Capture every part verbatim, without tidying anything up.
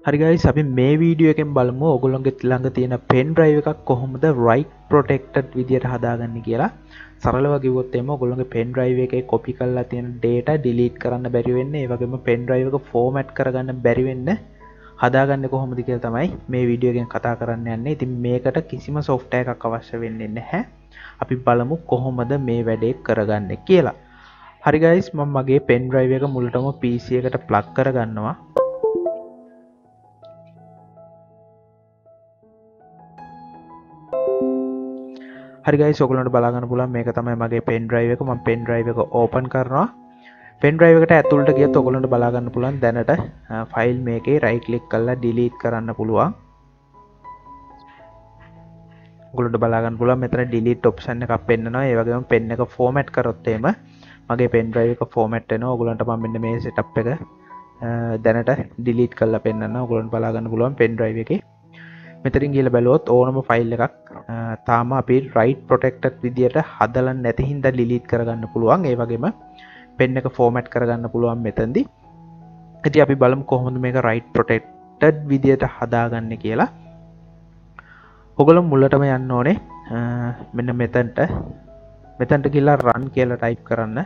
හරි guys අපි මේ වීඩියෝ එකෙන් බලමු ඔයගොල්ලෝගේ ළඟ තියෙන pen drive එකක් කොහොමද write protected විදියට හදාගන්නේ කියලා. සරලව කිව්වොත් එimhe ඔයගොල්ලෝගේ pen drive එකේ copy කරලා තියෙන data delete කරන්න බැරි වෙන්නේ, ඒ වගේම pen drive එක format කරගන්න බැරි වෙන්නේ හදාගන්නේ කොහොමද කියලා තමයි මේ වීඩියෝ එකෙන් කතා කරන්න යන්නේ. ඉතින් මේකට කිසිම software එකක් අවශ්‍ය වෙන්නේ නැහැ. අපි බලමු කොහොමද මේ වැඩේ කරගන්නේ කියලා. හරි guys මම මගේ pen drive එක මුලටම P C එකට plug කරගන්නවා. හරි guys ඔයගොල්ලන්ට බලා ගන්න පුළුවන් මේක තමයි මගේ pen drive එක. මම pen drive එක open කරනවා. pen drive එකට ඇතුළට ගියත් ඔයගොල්ලන්ට බලා ගන්න පුළුවන් දැනට file මේකේ right click කරලා delete කරන්න පුළුවන්. ඔයගොල්ලන්ට බලා ගන්න පුළුවන් මෙතන delete option එකක් පෙන්නනවා. ඒ වගේම pen එක format කරොත් එහෙම මගේ pen drive එක format වෙනවා. ඔයගොල්ලන්ට මම මෙන්න මේ setup එක දැනට delete කරලා පෙන්නනවා. ඔයගොල්ලන්ට බලා ගන්න පුළුවන් pen drive එකේ මෙතරින් ගිහලා බැලුවොත් ඕනම ෆයිල් එකක් තාම අපි write protected විදියට හදලා නැති හින්දා delete කරගන්න පුළුවන්. ඒ වගේම pen එක format කරගන්න පුළුවන් මෙතනදී. ඉතින් අපි බලමු කොහොමද මේක write protected විදියට හදාගන්නේ කියලා. ඔයගොල්ලෝ මුලටම යන්න ඕනේ මෙන්න මෙතනට. මෙතනට ගිහලා run කියලා type කරන්න.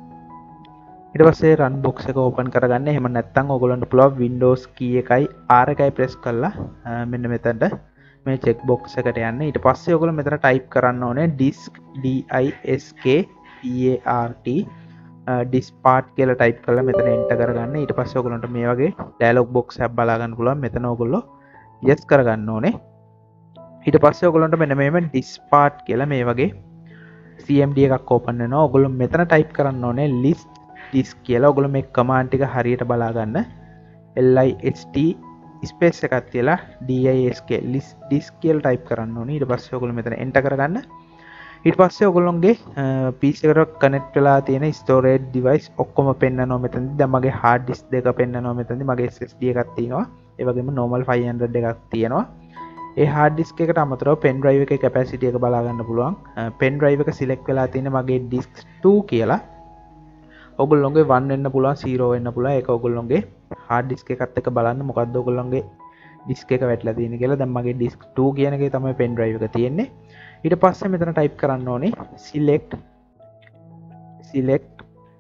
ඊට පස්සේ run box එක open කරගන්න. එහෙම නැත්නම් ඔයගොල්ලන්ට පුළුවන් Windows key එකයි R එකයි press කරලා මෙන්න මෙතනට මේ check box එකට යන්න. ඊට පස්සේ ඔයගොල්ලෝ මෙතන type කරන්න ඕනේ disk D I S K P A R T disk part කියලා type කරලා මෙතන enter කරගන්න. ඊට පස්සේ ඔයගොල්ලන්ට මේ වගේ dialog box එකක් බලා ගන්න පුළුවන්. මෙතන ඔයගොල්ලෝ yes කරගන්න ඕනේ. ඊට පස්සේ ඔයගොල්ලන්ට මෙන්න මේම disk part කියලා මේ වගේ C M D එකක් open වෙනවා. ඔයගොල්ලෝ මෙතන type කරන්න ඕනේ list disk කියලා. ඔයගොල්ලෝ මේ command ටික හරියට බලා ගන්න. L I S T space එකක් තියලා D I S K list disk කියලා type කරන්න ඕනේ. ඊට පස්සේ ඔයගොල්ලෝ මෙතන enter කරගන්න. ඊට පස්සේ ඔයගොල්ලෝගේ P C එකට connect වෙලා තියෙන storage device ඔක්කොම පෙන්නනවා මෙතනදී. දැන් මගේ hard disk දෙක පෙන්නනවා මෙතනදී. මගේ S S D එකක් තියෙනවා. ඒ වගේම normal five hundred එකක් තියෙනවා. ඒ hard disk එකට අමතරව pen drive එකේ capacity එක බලා ගන්න පුළුවන්. pen drive එක select වෙලා තියෙන මගේ disk two කියලා. ඔයගොල්ලෝගේ one වෙන්න පුළුවන් zero වෙන්න පුළුවන්. ඒක ඔයගොල්ලෝගේ hard disk එකත් එක්ක බලන්න මොකද්ද ඔයගොල්ලෝගේ disk එක වැටලා තියෙන්නේ කියලා. දැන් මගේ disk two කියන එකේ තමයි pen drive එක තියෙන්නේ. ඊට පස්සේ මෙතන type කරන්න ඕනේ select select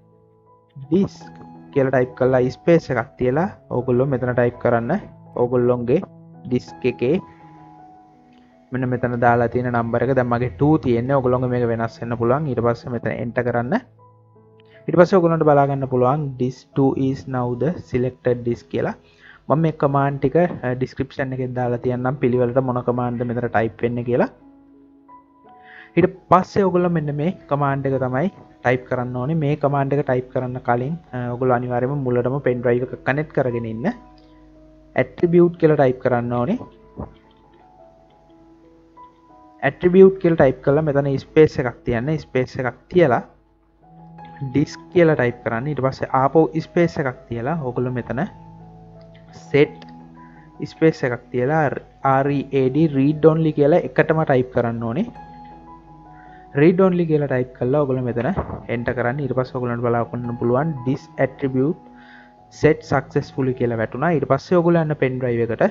disk කියලා type කරලා space එකක් තියලා ඔයගොල්ලෝ මෙතන type කරන්න ඔයගොල්ලෝගේ disk එකේ මෙන්න මෙතන දාලා තියෙන number එක. දැන් මගේ two තියෙන්නේ. ඔයගොල්ලෝගේ මේක වෙනස් වෙන්න පුළුවන්. ඊට පස්සේ මෙතන enter කරන්න. ඊට පස්සේ ඔයගොල්ලන්ට බලා ගන්න පුළුවන් disk two is now the selected disk කියලා. මම මේ command ටික description එකෙන් දාලා තියන්නම් පිළිවෙලට මොන command ද මෙතන type වෙන්නේ කියලා. ඊට පස්සේ ඔයගොල්ලෝ මෙන්න මේ command එක තමයි type කරන්න ඕනේ. මේ command එක type කරන්න කලින් ඔයගොල්ලෝ අනිවාර්යයෙන්ම මුලටම pen drive එක connect කරගෙන ඉන්න. attribute කියලා type කරන්න ඕනේ. attribute කියලා type කරලා මෙතන space එකක් තියන්න. space එකක් තියලා disk කියලා type කරන්න. ඊට පස්සේ ආපහු space එකක් තියලා ඔයගොල්ලෝ මෙතන set space එකක් තියලා read read only කියලා එකටම type කරන්න ඕනේ. read only කියලා type කරලා ඔයගොල්ලෝ මෙතන enter කරන්න. ඊට පස්සේ ඔයගොල්ලන්ට බලාගන්න පුළුවන් this attribute set successfully කියලා වැටුණා. ඊට පස්සේ ඔයගොල්ලෝ යන්න pen drive එකට.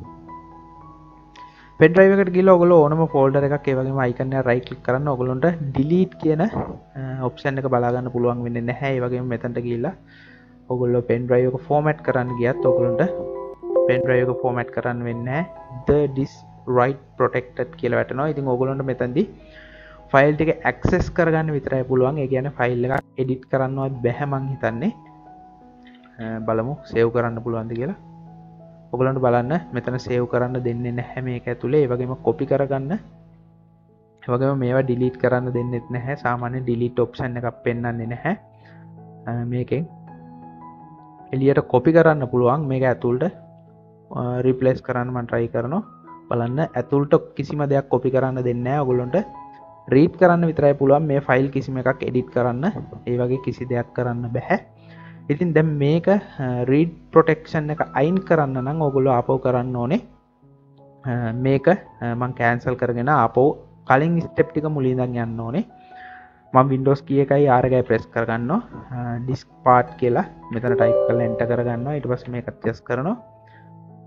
pen drive එකට ගිහලා ඔයගොල්ලෝ ඕනම folder එකක් ඒ වගේම icon එක right click කරන්න. ඔයගොල්ලන්ට delete කියන option එක බලා ගන්න පුළුවන් වෙන්නේ නැහැ. ඒ වගේම මෙතනට ගිහලා ඔයගොල්ලෝ pen drive එක format කරන්න ගියත් ඔයගොල්ලන්ට pen drive එක format කරන්න වෙන්නේ නැහැ. the disk write protected කියලා වැටෙනවා. ඉතින් ඔයගොල්ලන්ට මෙතනදී file ටික access කරගන්න විතරයි පුළුවන්. ඒ කියන්නේ file එකක් edit කරන්නවත් බැහැ මං හිතන්නේ. බලමු save කරන්න පුළුවන්ද කියලා. ඔයගොල්ලන්ට බලන්න මෙතන save කරන්න දෙන්නේ නැහැ මේක ඇතුලේ. ඒ වගේම copy කරගන්න. ඒ වගේම මේවා delete කරන්න දෙන්නෙත් නැහැ. සාමාන්‍ය delete option එකක් පෙන්වන්නේ නැහැ. මේකෙන් එළියට copy කරන්න පුළුවන්. මේක ඇතුළට replace කරන්න මම try කරනවා. බලන්න ඇතුළට කිසිම දෙයක් copy කරන්න දෙන්නේ නැහැ. ඔයගොල්ලන්ට read කරන්න විතරයි පුළුවන්. මේ file කිසිම එකක් edit කරන්න ඒ වගේ කිසි දෙයක් කරන්න බෑ. ඉතින් දැන් මේක read protection එක අයින් කරන්න නම් ඔයගොල්ලෝ ආපහු කරන්න ඕනේ මේක මම cancel කරගෙන ආපහු කලින් step ටික මුලින් ඉඳන් යන්න ඕනේ. මම Windows key එකයි R එකයි press කරගන්නවා. disk part කියලා මෙතන type කරලා enter කරගන්නවා. ඊට පස්සේ මේකත් yes කරනවා.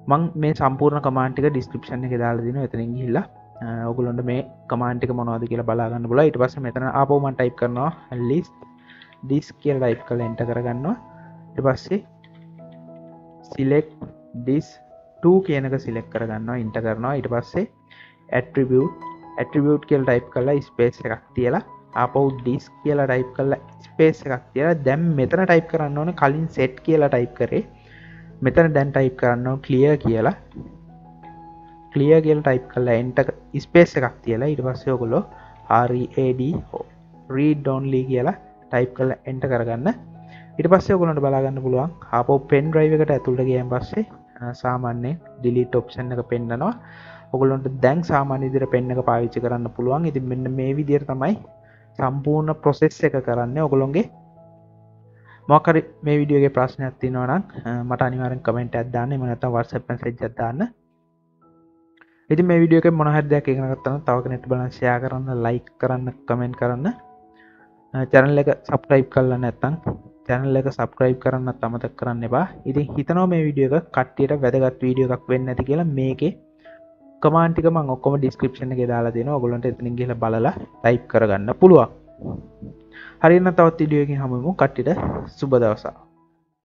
මං මේ සම්පූර්ණ කමාන්ඩ් ටික ඩිස්ක්‍රිප්ෂන් එකේ දාලා දෙනවා. එතනින් ගිහිල්ලා ඔයගොල්ලන්ට මේ කමාන්ඩ් ටික මොනවද කියලා බලා ගන්න පුළුවන්. ඊට පස්සේ මෙතන ආපහු මම ටයිප් කරනවා list disk කියලා ටයිප් කරලා එන්ටර් කරගන්නවා. ඊට පස්සේ select disk two කියන එක සිලෙක්ට් කරගන්නවා, එන්ටර් කරනවා. ඊට පස්සේ attribute attribute කියලා ටයිප් කරලා ස්පේස් එකක් තියලා ආපහු disk කියලා ටයිප් කරලා ස්පේස් එකක් තියලා දැන් මෙතන ටයිප් කරන්න ඕනේ කලින් set කියලා ටයිප් කරේ. මෙතන දැන් ටයිප් කරන්න ඕනේ clear කියලා. clear කියලා ටයිප් කරලා enter ස්පේස් එකක් තියලා ඊට පස්සේ ඔයගොල්ලෝ read read only කියලා ටයිප් කරලා enter කරගන්න. ඊට පස්සේ ඔයගොල්ලන්ට බලා ගන්න පුළුවන් ආපහු pen drive එකට ඇතුළට ගියන් පස්සේ සාමාන්‍යයෙන් delete option එක පෙන්නනවා. ඔයගොල්ලන්ට දැන් සාමාන්‍ය විදිහට pen එක පාවිච්චි කරන්න පුළුවන්. ඉතින් මෙන්න මේ විදිහට තමයි සම්පූර්ණ process එක කරන්නේ. ඔයගොල්ලෝගේ මොකක් හරි මේ වීඩියෝ එකේ ප්‍රශ්නයක් තියෙනවා නම් මට අනිවාර්යෙන් කමෙන්ට් එකක් දාන්න. එහෙම නැත්නම් WhatsApp message එකක් දාන්න. ඉතින් මේ වීඩියෝ එකේ මොන හරි දෙයක් ඉගෙන ගත්තා නම් තව කෙනෙක්ට බලන්න share කරන්න, like කරන්න, comment කරන්න. channel එක subscribe කරලා නැත්නම් channel එක subscribe කරන්නත් අමතක කරන්න එපා. ඉතින් හිතනවා මේ වීඩියෝ එක කට්ටියට වැදගත් වීඩියෝ එකක් වෙන්න ඇති කියලා. මේකේ කමාන්ඩ් ටික මම ඔක්කොම description එකේ දාලා දෙනවා. ඔයගොල්ලන්ට එතනින් ගිහලා බලලා type කරගන්න පුළුවන්. හරියනම් තවත් වීඩියෝ එකකින් හමු වෙමු. කට්ටියට සුබ දවසක්.